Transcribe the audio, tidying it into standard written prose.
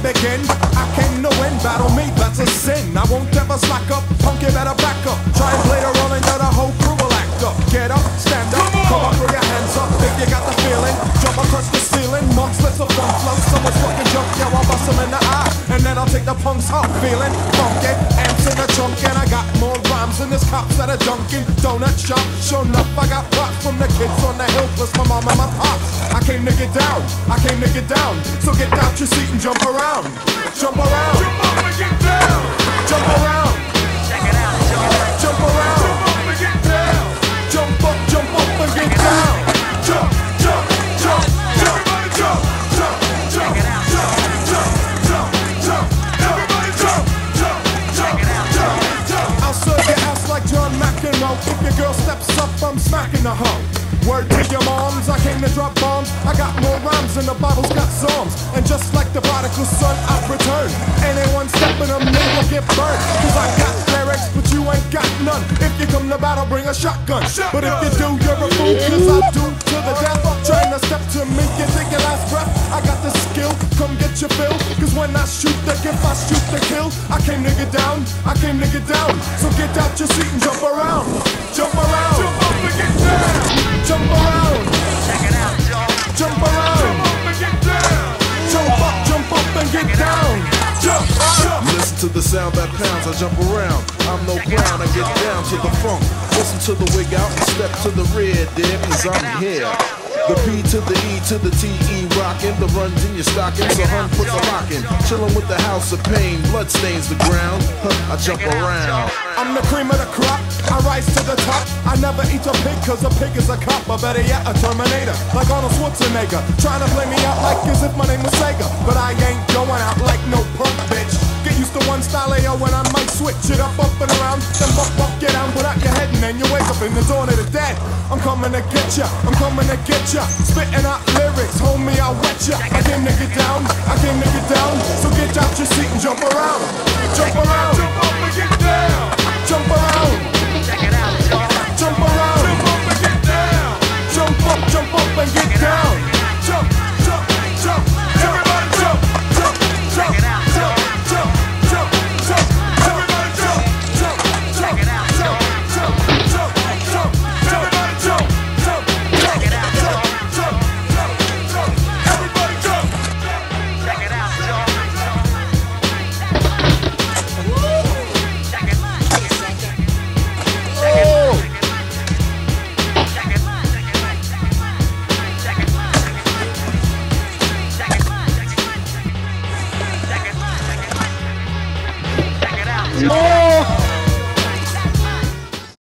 begin. I came to win, battle me, that's a sin. I won't ever slack up, punk, you better back up. Try and play the role and the whole crew will act up. Get up, stand up, come up, throw your hands up. If you got the feeling, jump across the ceiling. Monks, let's a funk flow, someone's fucking jump, yeah, I'll bust them in the eye. And then I'll take the punks up, feeling funky. Amps in the trunk, and I got more rhymes than this cops that are junkin'. Donut shop, sure enough, I got props from the kids on the hill, plus my mom and my pops. I came to get down, I came to get down. So get out your seat and jump around. Jump around. Jump up and get down. Jump around. Check it out. Jump around. Jump up and get down. Jump up and get down. Jump, jump, jump, jump. Everybody jump. Jump, jump, Check it out. jump, jump, jump, jump. Everybody jump. Jump, jump, jump, jump. I'll serve your ass like John McEnroe. If your girl steps up, I'm smacking the hoe. Word to your moms, I came to drop bombs. I got more rhymes than the Bible's got psalms. And just like the prodigal son, I've returned. Anyone stepping on me will get burned. Cause I got lyrics, but you ain't got none. If you come to battle, bring a shotgun. But if you do, you're a fool, cause I do to the death. Trying to step to me, you take your last breath. I got the skill, come get your fill. Cause when I shoot the gift, I shoot the kill. I came to get down, I came to get down. So get out your seat and jump around. Jump around. Jump up and get down. Jump around. Check it out, y'all. Jump around. Jump up and get down. Jump up and get down. Jump, jump. Listen to the sound that pounds, I jump around. I'm no clown, I get down to the funk. Listen to the wig out and step to the rear, dear, cause I'm here. The P to the E to the T-E rockin'. The runs in your stocking, so hun puts a lockin'. Chillin' with the house of pain, blood stains the ground. I jump around. I'm the cream of the crop, I rise to the top. I never eat a pig cause a pig is a cop. Or better yet, a Terminator, like Arnold Schwarzenegger. Trying to play me out like as if my name was Sega. But I ain't going out like no punk bitch. Get used to one style AO when I might switch it up and around. Then buck, get down, put out your head and then you wake up in the dawn of the dead. I'm coming to get ya, I'm coming to get ya. Spitting out lyrics, homie, I'll wet ya. I came to get down, I came to get down. So get out your seat and jump around. Jump around. Jump up and get down. Jump around. Check it out, y'all. Jump around. Jump up and get down. Jump up and get down. Jump, jump, jump, Everybody jump. jump, jump, Check it out, jump, jump, jump, jump. Everybody jump. Jump, Check it out, jump, jump, jump, jump, Everybody jump. jump, Check it out, y'all. jump, jump. Everybody jump. Check it out, y'all. Check it. Oh! Check it out. Oh!